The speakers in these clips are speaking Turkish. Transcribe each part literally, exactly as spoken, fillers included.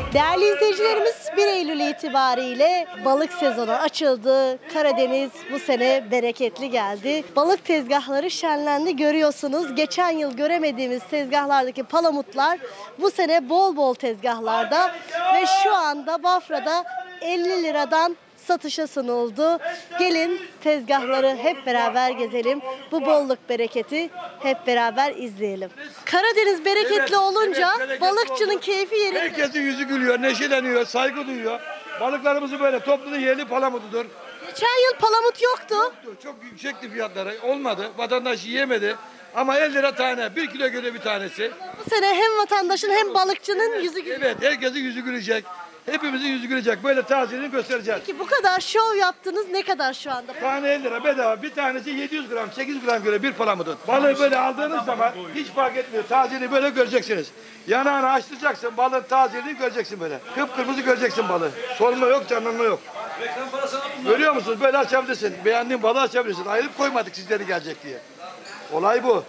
Değerli izleyicilerimiz, bir Eylül itibariyle balık sezonu açıldı. Karadeniz bu sene bereketli geldi. Balık tezgahları şenlendi, görüyorsunuz. Geçen yıl göremediğimiz tezgahlardaki palamutlar bu sene bol bol tezgahlarda ve şu anda Bafra'da elli liradan satışa sunuldu. Gelin tezgahları hep beraber gezelim. Bu bolluk bereketi hep beraber izleyelim. Karadeniz bereketli evet, olunca evet, bereketli balıkçının oldu. Keyfi yerinde. Herkesin yüzü gülüyor, neşeleniyor, saygı duyuyor. Balıklarımızı böyle topladığı yerli palamutudur. Geçen yıl palamut yoktu. Yoktu. Çok yüksekti fiyatları. Olmadı. Vatandaş yiyemedi. Ama elli lira tane. Bir kilo göre bir tanesi. Bu sene hem vatandaşın hem balıkçının evet, yüzü gülüyor. Evet. Herkesin yüzü gülecek. Hepimizin yüzü gülecek. Böyle tazeliğini göstereceğiz. Peki bu kadar şov yaptınız, ne kadar şu anda? Tane elli lira bedava. Bir tanesi yedi yüz gram, sekiz yüz gram göre bir palamutun. Balığı böyle aldığınız zaman hiç fark etmiyor. Tazeliği böyle göreceksiniz. Yanağını açtıracaksın. Balığın tazeliğini göreceksin böyle. Kıpkırmızı göreceksin balığı. Solma yok, canlanma yok. Görüyor musunuz? Böyle açabilirsin. Beğendiğin balığı açabilirsin. Ayırıp koymadık sizleri gelecek diye. Olay bu.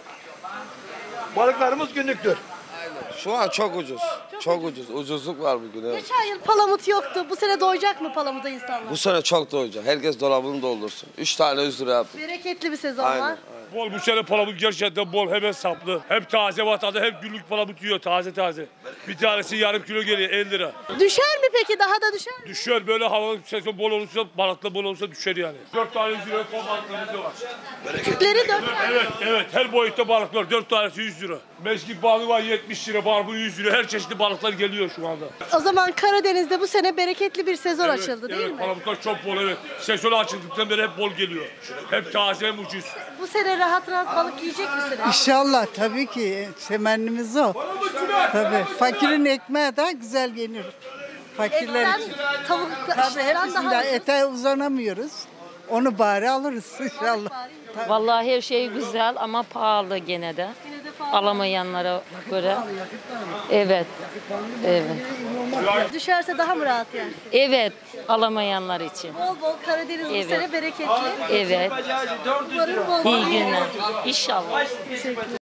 Balıklarımız günlüktür. Şu an çok ucuz. Çok, çok ucuz. Ucuzluk var bugün. Evet. Geçen yıl palamut yoktu. Bu sene doyacak mı palamuda insanlar? Bu sene çok doyacak. Herkes dolabını doldursun. Üç tane yüz lira yaptık. Bereketli bir sezon Aynen, var. aynen. Bol bu sene palamut gerçekten bol. Hem hesaplı. Hem taze vatandaş hem günlük palamut yiyor taze taze. Bir tanesi yarım kilo geliyor elli lira. Düşer mi peki? Daha da düşer mi? Düşer böyle hava sezon bol olursa, balıklı bol olursa düşer yani. Dört tane yüz lira kol balıklarımız var. Bereketleri dört. Evet, evet. Her boyutta balıklar. Dört tanesi yüz lira. Mezgit balığı var yetmiş lira, barbun yüz lira. Her çeşitli balıklar geliyor şu anda. O zaman Karadeniz'de bu sene bereketli bir sezon Evet, açıldı değil evet, mi? palamutlar çok bol evet. Sezonu açıldıktan beri hep bol geliyor. Hep taze hem ucuz. Bu sene rahat rahat balık yiyecek misiniz? İnşallah tabii ki temennimiz o. Tabii. Fakirin ekmeği de güzel yenir. Fakirler Etten, için. tavuk Tabii işlerinden hepsinden daha ucuz. ete uzanamıyoruz. Onu bari alırız inşallah. Vallahi her şey güzel ama pahalı gene de. Yine de pahalı. Alamayanlara göre. Evet. Evet. Düşerse daha mı rahat yersin? Evet, alamayanlar için. Bol bol Karadeniz bu Evet. sene bereketli. Evet. Umarım bol bol İyi günler. İnşallah.